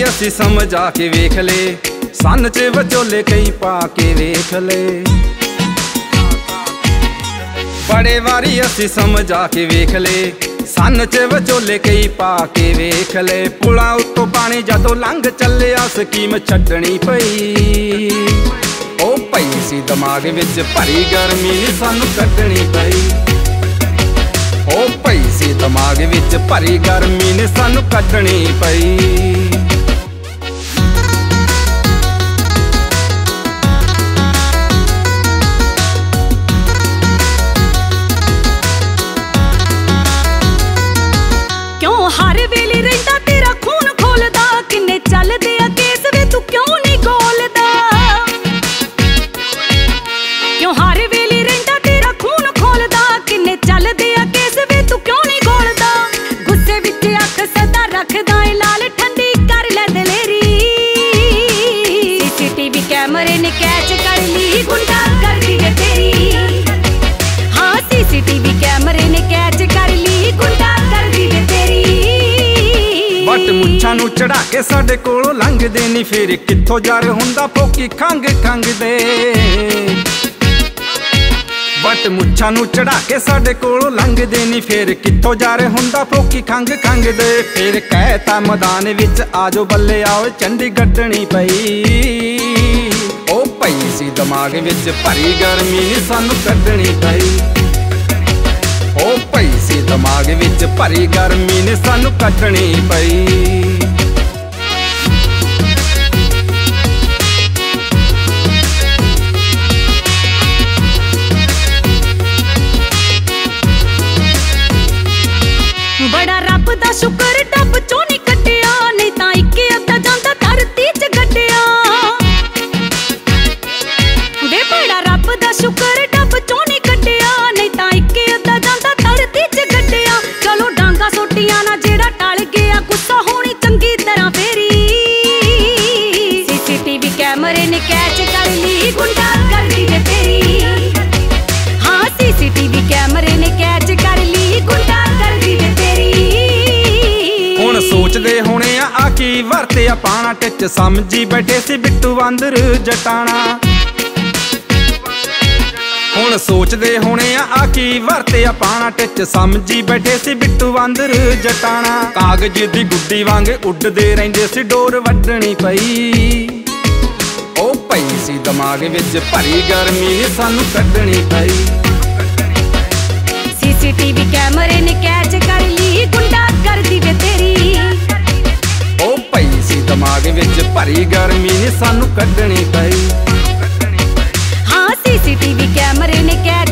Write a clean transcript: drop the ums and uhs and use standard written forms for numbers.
असी समझा के वेख ले, सन च विचोले कई पा के वेख ले। बड़े वारी असी समझा के वेख ले, सन च विचोले कई पा के वेख ले। पुला उत्तों पानी जदों लंघ चलिया स्कीम छड्डनी पई। ओ पई सी दिमाग विच भरी गर्मी सानू कड्डनी पई। ओ पई सी दिमाग विच भरी गर्मी ने सानू कड्डनी पई। क्यों हर वेले रहिंदा तेरा खून खोलदा, किन्ने चलदे आ केस वे तू क्यों नहीं खोलदा। क्यों हर वेले रहिंदा तेरा खून खोलदा, किन्ने चलदे आ केस वे तू क्यों नहीं खोलदा। गुस्से विच अख सदा रखदा ए लाल ठंडी कर लै दलेरी। सीसीटीवी कैमरे ने कैच कर ली गुंडा गर्दी वे तेरी। हाँ सीसीटीवी कैमरे ने कैच कर ली गुंडा गर्दी वे तेरी। बट मुच्छां नूं चढ़ा के साडे कोलों लंघदे नी, फिर कित्थों जर हुंदा फोकी खंघ खंघ दे। बट मुच्छां नूं चढ़ा के साडे कोलों लंघदे नी, फिर कित्थों जर हुंदा फोकी खंघ खंघ दे। फिर कहता मैदान विच आजो बल्ले आओ चंडी गड्डनी पई। ओ पई सी दिमाग विच भरी गर्मी सानू कड्डनी पई। ओ पई सी दिमाग विच भरी गर्मी ने सानू कड्डनी पई। बड़ा रब दा शुक्र टप चों नहीं कट्टिया, नहीं तां इक्के अद्धा जांदा धरती च गड्डिया। वे बड़ा रब दा शुक्र टप चों नहीं कट्टिया, नहीं तां इक्के अद्धा जांदा धरती च गड्डिया। चलो डांगा सोटिया ना जेड़ा टल गया, गुस्सा होनी चंगी तरह फेरी। सीसीटीवी कैमरे ने कैच कर ली गुंडा गर्दी वे तेरी। हाँ सीसीटीवी कैमरे ने कैच कर ली गुंडा गर्दी वे तेरी। हुण सोचदे होणे आ की वरतिया पाना, टिच समझी बैठे सी बिट्टू वांदर जटाना। हुण सोचदे होणे आ की वरतिया पाना, टिच समझी बैठे सी बिट्टू वांदर जटाना। कागज दी गुड्डी वांग उड्डदे रहिंदे सी, डोर वड्डनी पई। ओ पई सी दिमाग विच भरी गर्मी सानू कड्डनी पई। सीसीटीवी कैमरे ने कैच कर ली गुंडा गर्दी वे तेरी। ओ पई सी दिमाग विच भरी गर्मी सानू कड्डनी पई। हाँ सीसीटीवी कैमरे ने कैच